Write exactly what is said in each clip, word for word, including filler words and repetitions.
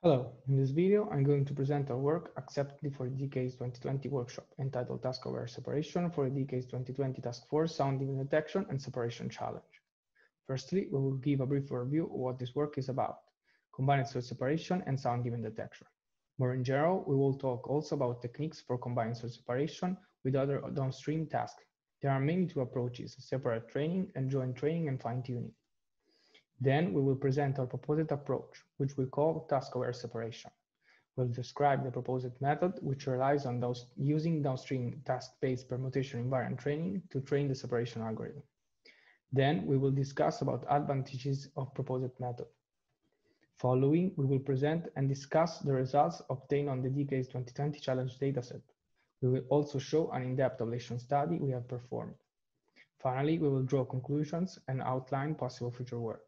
Hello, in this video I'm going to present our work accepted for the D K S twenty twenty workshop entitled Task-Aware Separation for the D K S twenty twenty Task Force Sound Event Detection and Separation Challenge. Firstly, we will give a brief overview of what this work is about, combined source separation and sound event detection. More in general, we will talk also about techniques for combined source separation with other downstream tasks. There are mainly two approaches, separate training and joint training and fine-tuning. Then we will present our proposed approach, which we call task-aware separation. We'll describe the proposed method, which relies on those using downstream task-based permutation invariant training to train the separation algorithm. Then we will discuss about advantages of proposed method. Following, we will present and discuss the results obtained on the D K S twenty twenty challenge dataset. We will also show an in-depth evaluation study we have performed. Finally, we will draw conclusions and outline possible future work.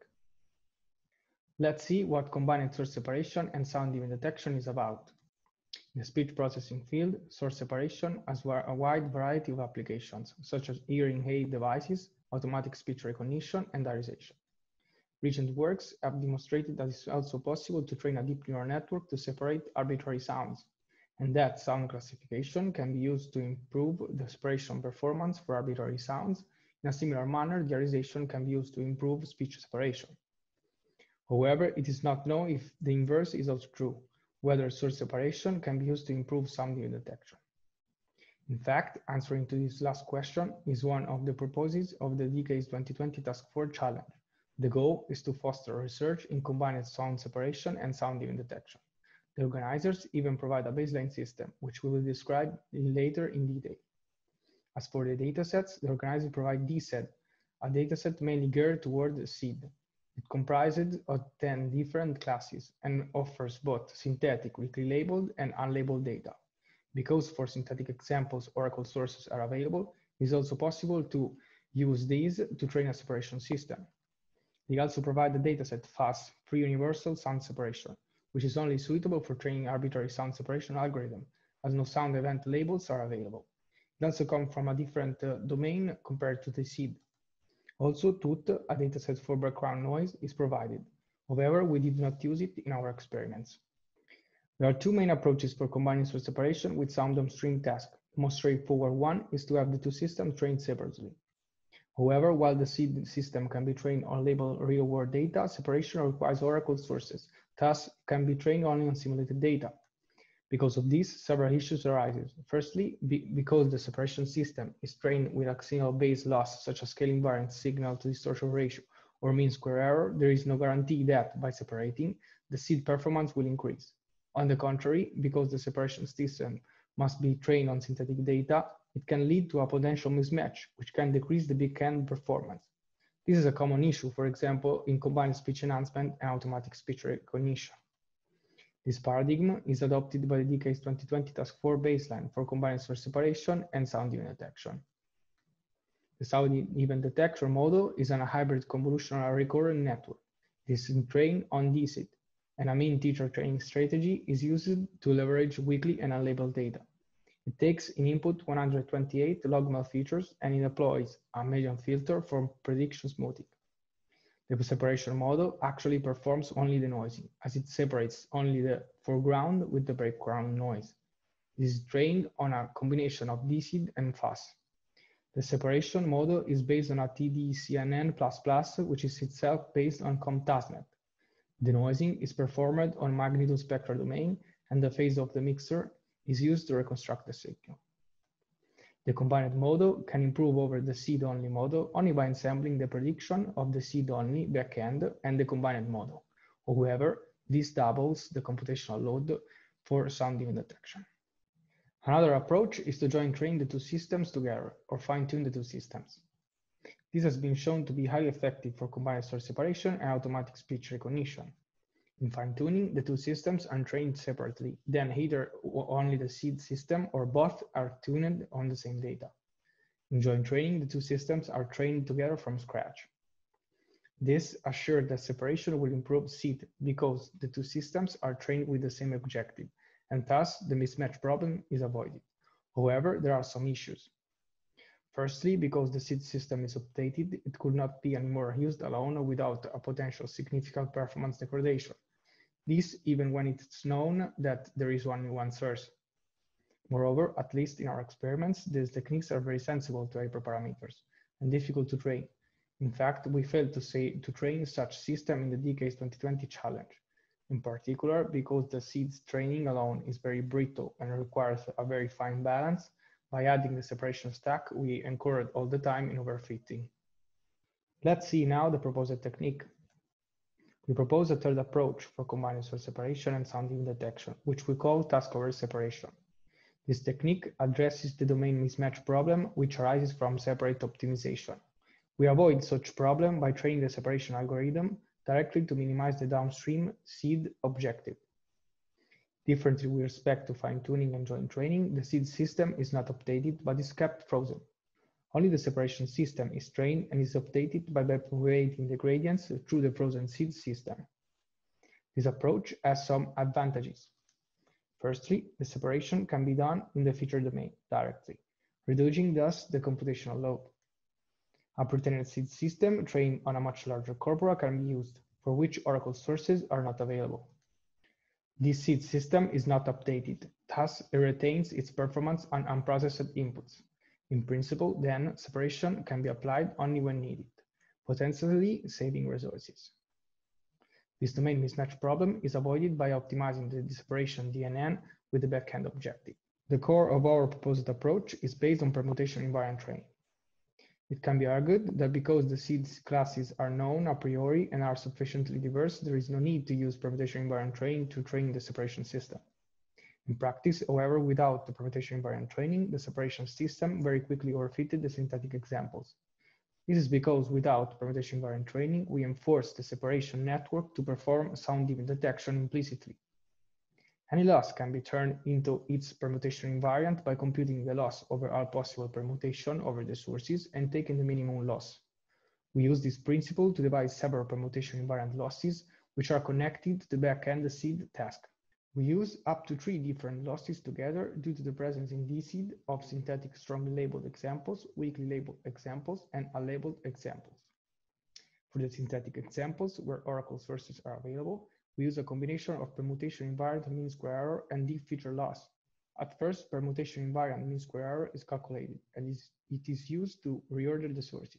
Let's see what combined source separation and sound event detection is about. In the speech processing field, source separation has a wide variety of applications, such as hearing aid devices, automatic speech recognition, and diarization. Recent works have demonstrated that it's also possible to train a deep neural network to separate arbitrary sounds, and that sound classification can be used to improve the separation performance for arbitrary sounds. In a similar manner, diarization can be used to improve speech separation. However, it is not known if the inverse is also true, whether source separation can be used to improve sound event detection. In fact, answering to this last question is one of the purposes of the D K S twenty twenty Task Force Challenge. The goal is to foster research in combined sound separation and sound event detection. The organizers even provide a baseline system, which we will describe later in detail. As for the datasets, the organizers provide D SED, a dataset mainly geared toward the SEED. It comprises of ten different classes and offers both synthetic, weakly labeled, and unlabeled data. Because for synthetic examples, Oracle sources are available, it is also possible to use these to train a separation system. They also provide the dataset F A S, Free Universal Sound Separation, which is only suitable for training arbitrary sound separation algorithm, as no sound event labels are available. It also comes from a different uh, domain compared to the SEED. Also, TOOT, a dataset for background noise, is provided. However, we did not use it in our experiments. There are two main approaches for combining source separation with sound downstream task. The most straightforward one is to have the two systems trained separately. However, while the SEED system can be trained on labeled real-world data, separation requires Oracle sources, thus can be trained only on simulated data. Because of this, several issues arise. Firstly, be, because the separation system is trained with a signal-based loss, such as scale invariant signal to distortion ratio or mean square error, there is no guarantee that by separating, the SEED performance will increase. On the contrary, because the separation system must be trained on synthetic data, it can lead to a potential mismatch, which can decrease the backend performance. This is a common issue, for example, in combined speech enhancement and automatic speech recognition. This paradigm is adopted by the D K S twenty twenty Task Force baseline for combined source separation and sound event detection. The sound event detection model is a hybrid convolutional recurrent network. This is trained on D SEED, and a mean teacher training strategy is used to leverage weakly and unlabeled data. It takes in input one hundred twenty-eight logMAL features and it deploys a median filter for prediction smoothing. The separation model actually performs only the noising, as it separates only the foreground with the background noise. This is trained on a combination of D SEED and F A S. The separation model is based on a T D C N N plus plus, which is itself based on CompTasNet. The noising is performed on magnitude spectral domain, and the phase of the mixer is used to reconstruct the signal. The combined model can improve over the SEED-only model only by ensembling the prediction of the SEED-only backend and the combined model. However, this doubles the computational load for sound event detection. Another approach is to join train the two systems together or fine-tune the two systems. This has been shown to be highly effective for combined source separation and automatic speech recognition. In fine-tuning, the two systems are trained separately, then either only the SEED system or both are tuned on the same data. In joint training, the two systems are trained together from scratch. This assures that separation will improve SEED because the two systems are trained with the same objective, and thus the mismatch problem is avoided. However, there are some issues. Firstly, because the SEED system is updated, it could not be anymore used alone without a potential significant performance degradation. This even when it's known that there is only one source. Moreover, at least in our experiments, these techniques are very sensible to hyperparameters and difficult to train. In fact, we failed to, say, to train such system in the D K S twenty twenty challenge, in particular because the seeds training alone is very brittle and requires a very fine balance. By adding the separation stack, we incurred all the time in overfitting. Let's see now the proposed technique. We propose a third approach for combined source separation and sound even detection, which we call task-aware separation. This technique addresses the domain mismatch problem, which arises from separate optimization. We avoid such problem by training the separation algorithm directly to minimize the downstream seed objective. Differently with respect to fine-tuning and joint training, the seed system is not updated but is kept frozen. Only the separation system is trained and is updated by propagating the gradients through the frozen seed system. This approach has some advantages. Firstly, the separation can be done in the feature domain directly, reducing thus the computational load. A pre-trained seed system trained on a much larger corpora can be used, for which Oracle sources are not available. This seed system is not updated, thus it retains its performance on unprocessed inputs. In principle, then, separation can be applied only when needed, potentially saving resources. This domain mismatch problem is avoided by optimizing the separation D N N with the backend objective. The core of our proposed approach is based on permutation invariant training. It can be argued that because the seed classes are known a priori and are sufficiently diverse, there is no need to use permutation invariant training to train the separation system. In practice, however, without the permutation invariant training, the separation system very quickly overfitted the synthetic examples. This is because without permutation invariant training, we enforce the separation network to perform sound even detection implicitly. Any loss can be turned into its permutation invariant by computing the loss over all possible permutation over the sources and taking the minimum loss. We use this principle to devise several permutation invariant losses, which are connected to the backend seed task. We use up to three different losses together due to the presence in D seed of synthetic strongly labeled examples, weakly labeled examples, and unlabeled examples. For the synthetic examples, where Oracle sources are available, we use a combination of permutation invariant mean square error and deep feature loss. At first, permutation invariant mean square error is calculated, and it is used to reorder the sources.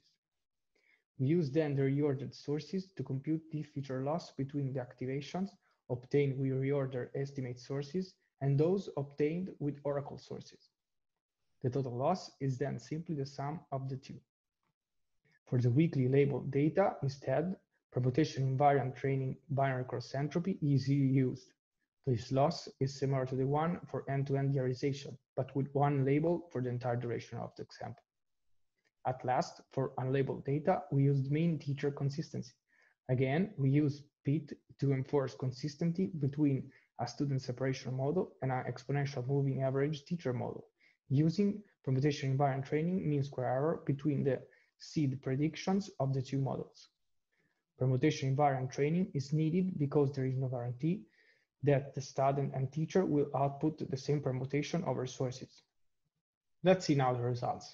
We use then the reordered sources to compute deep feature loss between the activations obtained with reorder estimate sources and those obtained with Oracle sources. The total loss is then simply the sum of the two. For the weakly labeled data, instead, permutation invariant training binary cross entropy is used. This loss is similar to the one for end-to-end diarization, but with one label for the entire duration of the example. At last, for unlabeled data, we used mean teacher consistency. Again, we use P I T to enforce consistency between a student separation model and an exponential moving average teacher model, using permutation invariant training mean square error between the seed predictions of the two models. Permutation invariant training is needed because there is no guarantee that the student and teacher will output the same permutation over sources. Let's see now the results.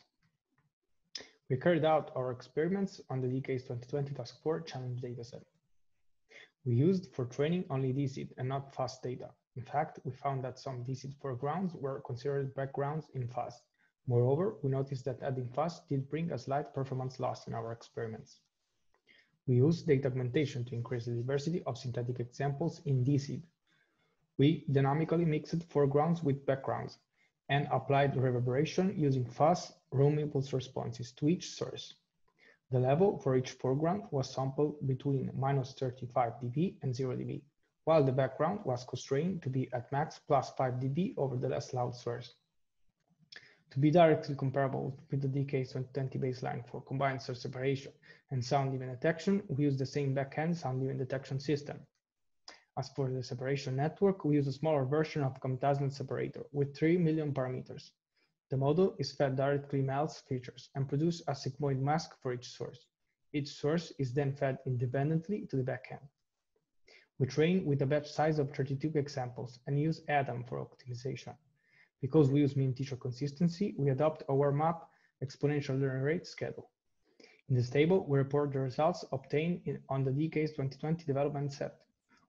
We carried out our experiments on the D K S twenty twenty task four challenge dataset. We used for training only D seed and not fast data. In fact, we found that some D seed foregrounds were considered backgrounds in fast. Moreover, we noticed that adding fast did bring a slight performance loss in our experiments. We used data augmentation to increase the diversity of synthetic examples in D seed. We dynamically mixed foregrounds with backgrounds and applied reverberation using fast room impulse responses to each source. The level for each foreground was sampled between minus thirty-five D B and zero D B, while the background was constrained to be at max plus five D B over the less loud source. To be directly comparable with the D K S twenty twenty baseline for combined source separation and sound even detection, we use the same backend sound even detection system. As for the separation network, we use a smaller version of Camtasia separator with three million parameters. The model is fed directly M L S features and produces a sigmoid mask for each source. Each source is then fed independently to the backend. We train with a batch size of thirty-two examples and use Adam for optimization. Because we use mean teacher consistency, we adopt our map exponential learning rate schedule. In this table, we report the results obtained in, on the D K S twenty twenty development set.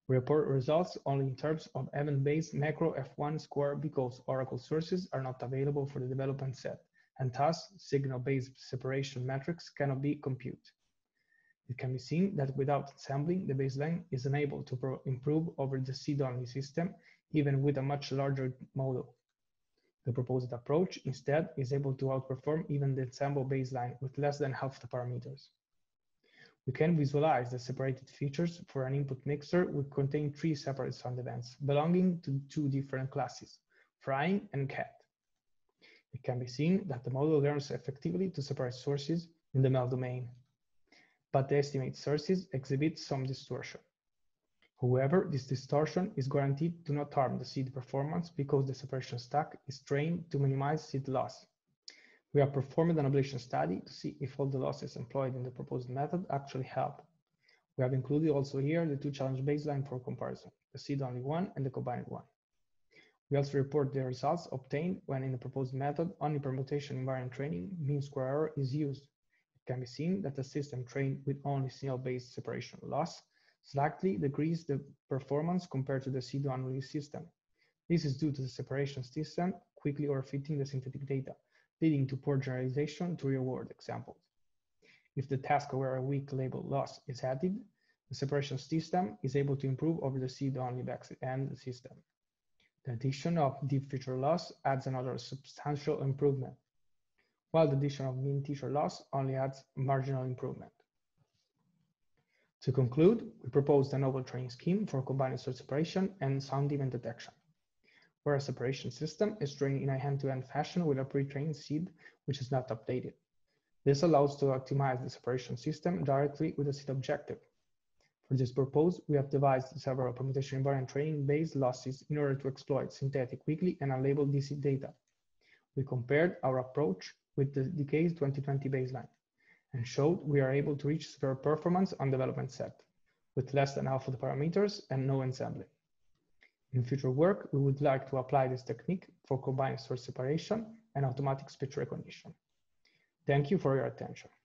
We report results only in terms of event-based macro F one score because Oracle sources are not available for the development set, and thus signal-based separation metrics cannot be computed. It can be seen that without assembling, the baseline is unable to improve over the seed-only system, even with a much larger model. The proposed approach, instead, is able to outperform even the ensemble baseline with less than half the parameters. We can visualize the separated features for an input mixer which contain three separate sound events belonging to two different classes, frying and cat. It can be seen that the model learns effectively to separate sources in the mel domain, but the estimate sources exhibit some distortion. However, this distortion is guaranteed to not harm the seed performance because the separation stack is trained to minimize seed loss. We have performed an ablation study to see if all the losses employed in the proposed method actually help. We have included also here the two challenge baseline for comparison, the seed-only one and the combined one. We also report the results obtained when in the proposed method only permutation invariant training mean square error is used. It can be seen that the system trained with only signal-based separation loss slightly decreased the performance compared to the seed-only system. This is due to the separation system quickly overfitting the synthetic data, leading to poor generalization to real-world examples. If the task-aware weak label loss is added, the separation system is able to improve over the seed-only back-end system. The addition of deep feature loss adds another substantial improvement, while the addition of mean feature loss only adds marginal improvement. To conclude, we proposed a novel training scheme for combined source separation and sound event detection, where a separation system is trained in a hand-to-hand fashion with a pre-trained seed which is not updated. This allows to optimize the separation system directly with the seed objective. For this purpose, we have devised several permutation invariant training-based losses in order to exploit synthetic weakly and unlabeled D C data. We compared our approach with the D K S twenty twenty baseline and showed we are able to reach superior performance on development set with less than half of the parameters and no ensembling. In future work, we would like to apply this technique for combined source separation and automatic speech recognition. Thank you for your attention.